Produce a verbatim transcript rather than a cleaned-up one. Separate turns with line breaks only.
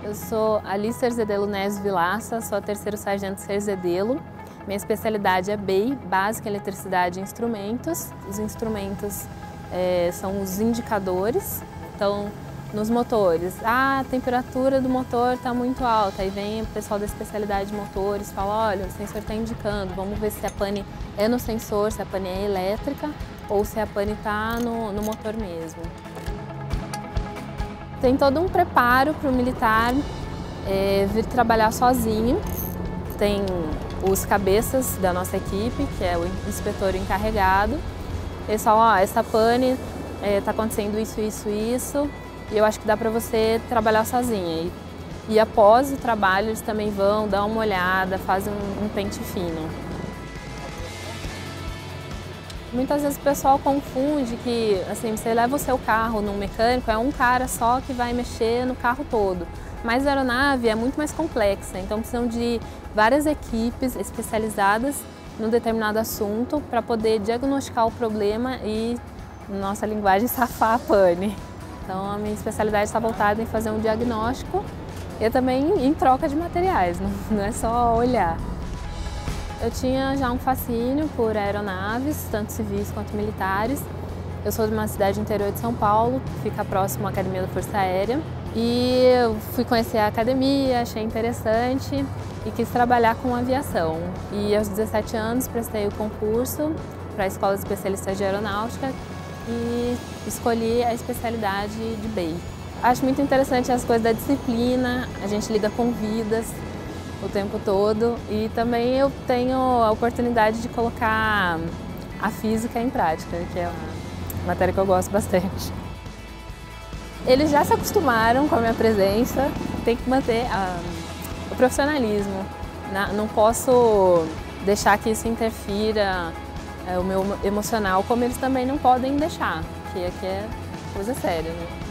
Eu sou Alice Erzedelo Neves Vilaça, sou a terceiro sargento Erzedelo. Minha especialidade é B E I, Básica em Eletricidade e Instrumentos. Os instrumentos é, são os indicadores. Então, nos motores, ah, a temperatura do motor está muito alta. Aí vem o pessoal da especialidade de motores e fala, olha, o sensor está indicando, vamos ver se a pane é no sensor, se a pane é elétrica ou se a pane está no, no motor mesmo. Tem todo um preparo para o militar é, vir trabalhar sozinho. Tem os cabeças da nossa equipe, que é o inspetor encarregado. Eles falam, ó, essa pane está é, acontecendo isso, isso, isso, e eu acho que dá para você trabalhar sozinha. E, e após o trabalho eles também vão dar uma olhada, fazem um, um pente fino. Muitas vezes o pessoal confunde que assim, você leva o seu carro num mecânico, é um cara só que vai mexer no carro todo. Mas a aeronave é muito mais complexa, então precisam de várias equipes especializadas num determinado assunto para poder diagnosticar o problema e, na nossa linguagem, safar a pane. Então a minha especialidade está voltada em fazer um diagnóstico e também em troca de materiais, não é só olhar. Eu tinha já um fascínio por aeronaves, tanto civis quanto militares. Eu sou de uma cidade interior de São Paulo, que fica próximo à Academia da Força Aérea. E eu fui conhecer a academia, achei interessante e quis trabalhar com aviação. E aos dezessete anos prestei o concurso para a Escola de Especialistas de Aeronáutica e escolhi a especialidade de B E I. Acho muito interessante as coisas da disciplina, a gente lida com vidas o tempo todo e também eu tenho a oportunidade de colocar a física em prática, que é uma matéria que eu gosto bastante. Eles já se acostumaram com a minha presença, tem que manter a, o profissionalismo. Na, não posso deixar que isso interfira é, o meu emocional, como eles também não podem deixar, que aqui é coisa séria, né?